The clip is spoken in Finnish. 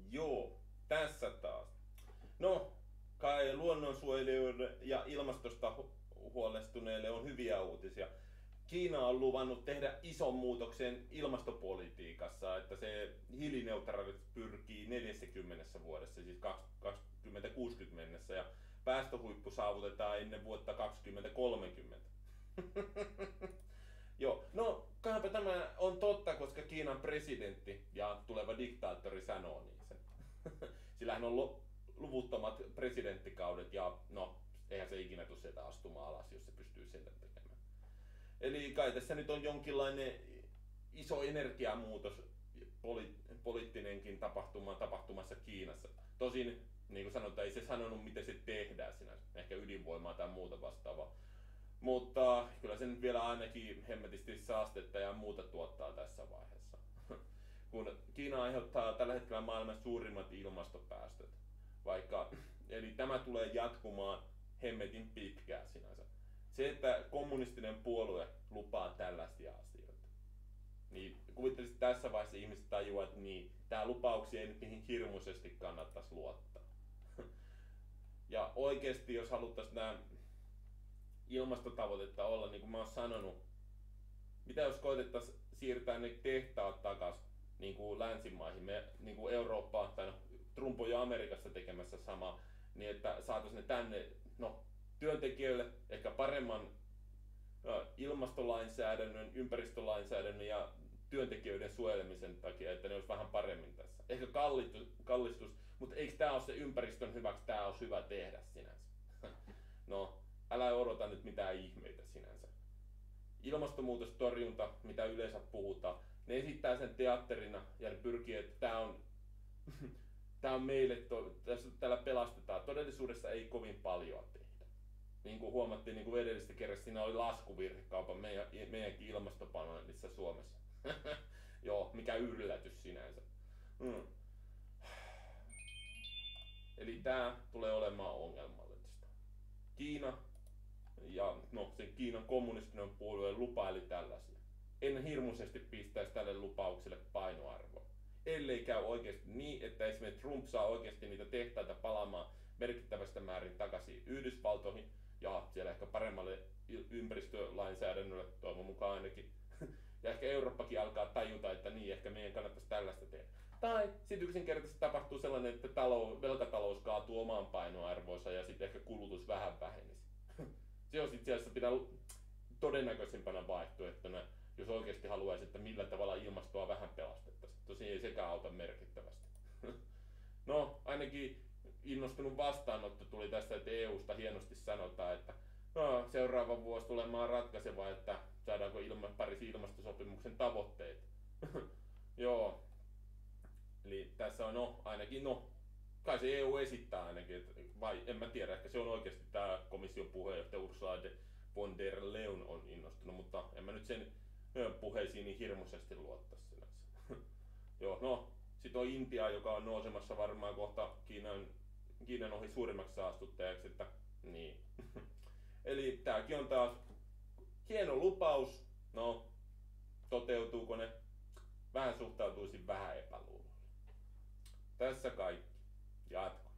Joo, tässä taas. No, kai luonnonsuojelijoille ja ilmastosta huolestuneille on hyviä uutisia. Kiina on luvannut tehdä ison muutoksen ilmastopolitiikassa, että se hiilineutraalit pyrkii 40 vuodessa, siis 2060 mennessä, ja päästöhuippu saavutetaan ennen vuotta 2030. Joo, no kaipa tämä on totta, koska Kiinan presidentti ja tuleva diktaattori sanoo niin sen. Sillä hän on luvuttomat presidenttikaudet ja no, eihän se ikinä tule sieltä astumaan alas, jos se pystyy sieltä tekemään. Eli kai tässä nyt on jonkinlainen iso energiamuutos, poliittinenkin tapahtumassa Kiinassa. Tosin, niin kuin sanotaan, ei se sanonut, miten se tehdään sinänsä. Ehkä ydinvoimaa tai muuta vastaavaa. Mutta kyllä se nyt vielä ainakin hemmetisti saastetta ja muuta tuottaa tässä vaiheessa. Kun Kiina aiheuttaa tällä hetkellä maailman suurimmat ilmastopäästöt. Eli tämä tulee jatkumaan hemmetin pitkään sinänsä. Se, että kommunistinen puolue lupaa tällaisia asioita, niin kuvittelisin, että tässä vaiheessa ihmiset tajuaa, että niin, tämä lupauksia ei nyt niihin hirmuisesti kannattaisi luottaa. Ja oikeasti, jos haluttaisiin nämä ilmastotavoitetta olla, niin kuin mä oon sanonut, mitä jos koitettaisiin siirtää ne tehtaat takaisin niin kuin länsimaihin, niin kuin Eurooppaan, tai no, Trump on jo Amerikassa tekemässä samaa, niin että saataisiin ne tänne, no, työntekijöille ehkä paremman ilmastolainsäädännön, ympäristölainsäädännön ja työntekijöiden suojelemisen takia, että ne olisi vähän paremmin tässä. Ehkä kallistus, mutta eikö tämä ole se ympäristön hyväksi, tämä olisi hyvä tehdä sinänsä. No, älä odota nyt mitään ihmeitä sinänsä. Ilmastonmuutostorjunta, mitä yleensä puhutaan, ne esittää sen teatterina ja ne pyrkii, että tämä on meille, tällä pelastetaan. Todellisuudessa ei kovin paljon tehdä. Niin kuin huomattiin niin kuin edellisestä kerrasta, siinä oli laskuvirhekaupan meidänkin ilmastopaneelissa Suomessa. Joo, mikä yllätys sinänsä. Eli tämä tulee olemaan ongelmallista. Kiina ja no, sen Kiinan kommunistinen puolue lupaili tällaisia. En hirmuisesti pistäisi tälle lupaukselle painoarvoa. Ellei käy oikeasti niin, että esimerkiksi Trump saa oikeasti niitä tehtaita palaamaan merkittävästä määrin takaisin Yhdysvaltoihin ja siellä ehkä paremmalle ympäristölainsäädännölle, toivon mukaan ainakin. Ja ehkä Eurooppakin alkaa tajuta, että niin, ehkä meidän kannattaisi tällaista tehdä. Tai sitten yksinkertaisesti tapahtuu sellainen, että velkatalous kaatuu omaan painoarvoonsa ja sitten ehkä kulutus vähän vähenisi. Se on itse asiassa pitää todennäköisimpänä vaihtoehtona, jos oikeasti haluaisi, että millä tavalla ilmastoa vähän pelastettaisiin. Tosin ei sekään auta merkittävästi. No, ainakin innostunut vastaanotto tuli tästä, että EUsta hienosti sanotaan, että no, seuraava vuosi tulemaan ratkaiseva, että saadaanko Pariisin ilmastosopimuksen tavoitteet. Joo. Eli tässä on ainakin kai se EU esittää ainakin, vai en mä tiedä, ehkä se on oikeasti tämä komission puheenjohtaja Ursula von der Leyen on innostunut, mutta en mä nyt sen puheisiin niin hirmuisesti luottaa sinänsä. Joo, no, sit on Intia, joka on nousemassa varmaan kohta Kiinan ohi suurimmaksi saastuttajaksi, että niin. Eli tääkin on taas hieno lupaus, no, toteutuuko ne? Vähän suhtautuisin vähän epäluulolla. Tässä kaikki. Jatko.